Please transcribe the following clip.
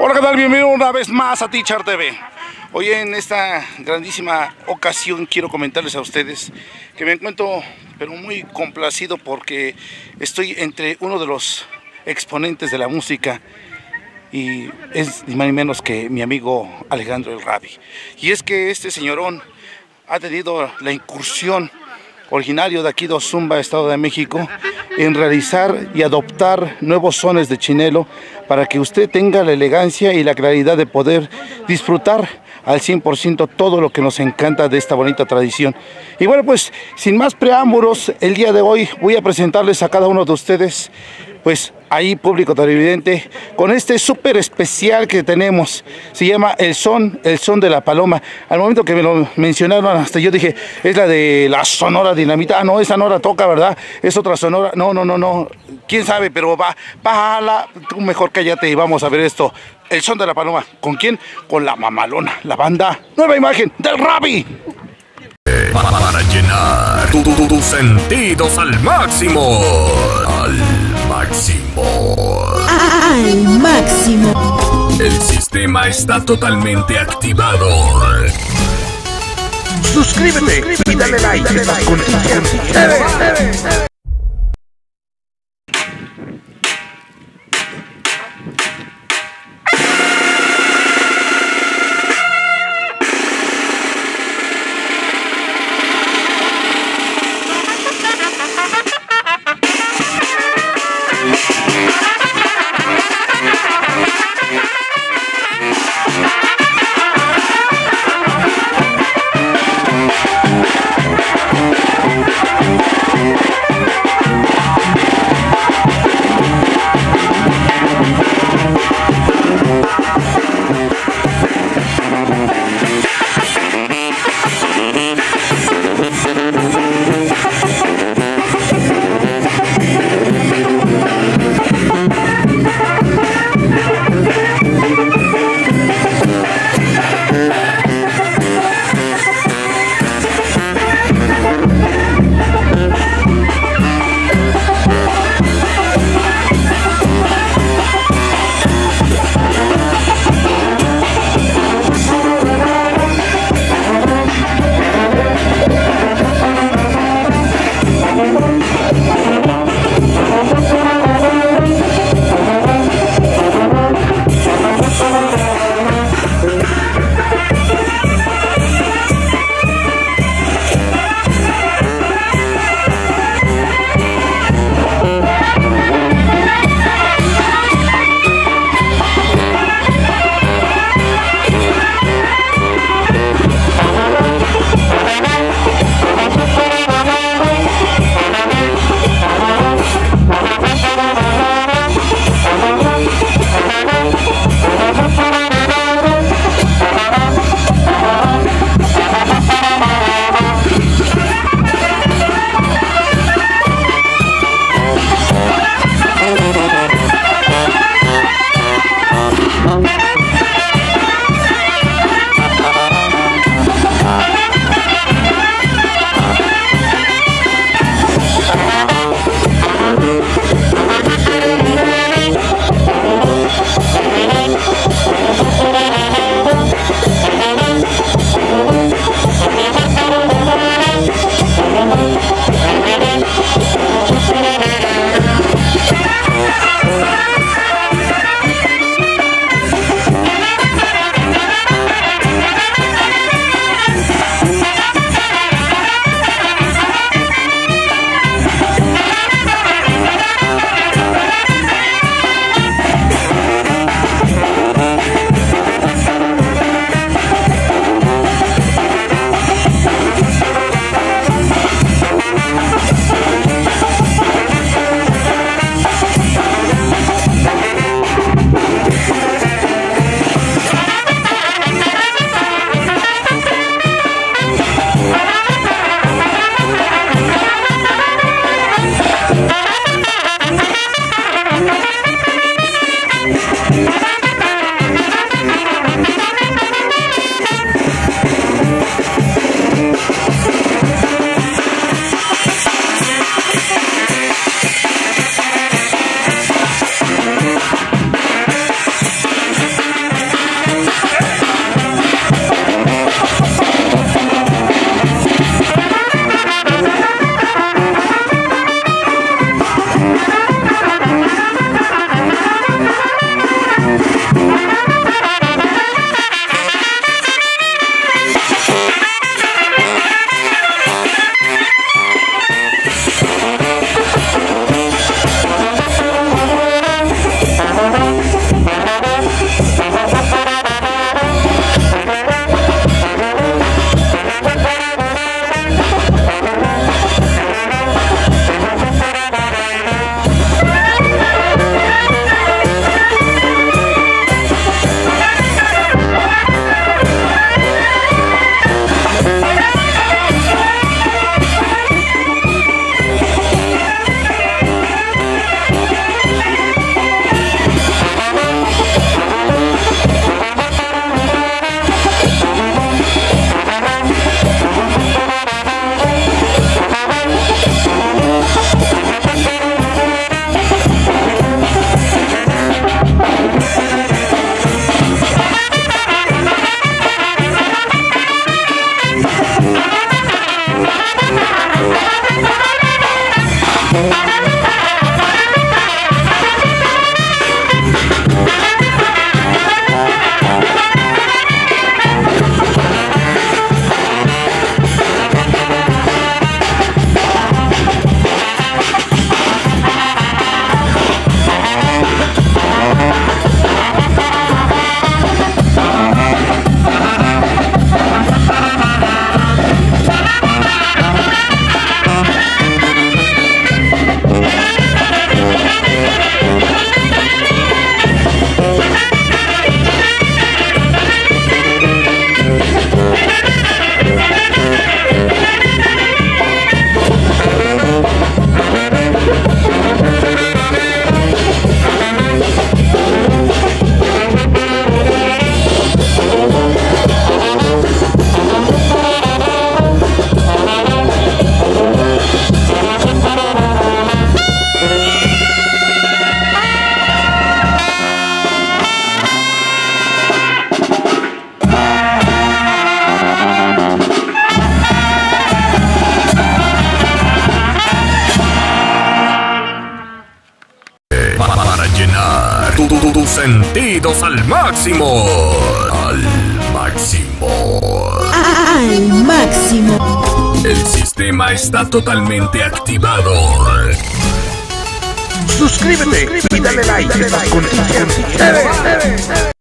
Hola, ¿qué tal? Bienvenido una vez más a Teacher TV. Hoy en esta grandísima ocasión quiero comentarles a ustedes que me encuentro pero muy complacido porque estoy entre uno de los exponentes de la música y es ni más ni menos que mi amigo Alejandro el Rabi. Y es que este señorón ha tenido la incursión, originario de aquí de Ozumba, Estado de México, en realizar y adoptar nuevos sones de chinelo para que usted tenga la elegancia y la claridad de poder disfrutar al 100% todo lo que nos encanta de esta bonita tradición. Y bueno, pues sin más preámbulos, el día de hoy voy a presentarles a cada uno de ustedes, pues ahí público televidente, con este súper especial que tenemos. Se llama el son de la paloma. Al momento que me lo mencionaron, hasta yo dije, es la de la Sonora Dinamita. Ah, no, esa no la toca, ¿verdad? Es otra sonora. No. ¿Quién sabe? Pero bájala, tú mejor cállate y vamos a ver esto. El son de la paloma. ¿Con quién? Con la mamalona, la banda Nueva Imagen del Rabi. Para llenar tus sentidos al máximo. Al máximo. El sistema está totalmente activado. Suscríbete y dale like. Con Teacher TV. tus sentidos al máximo. Al máximo. Al máximo. El sistema está totalmente activado. Suscríbete y dale like.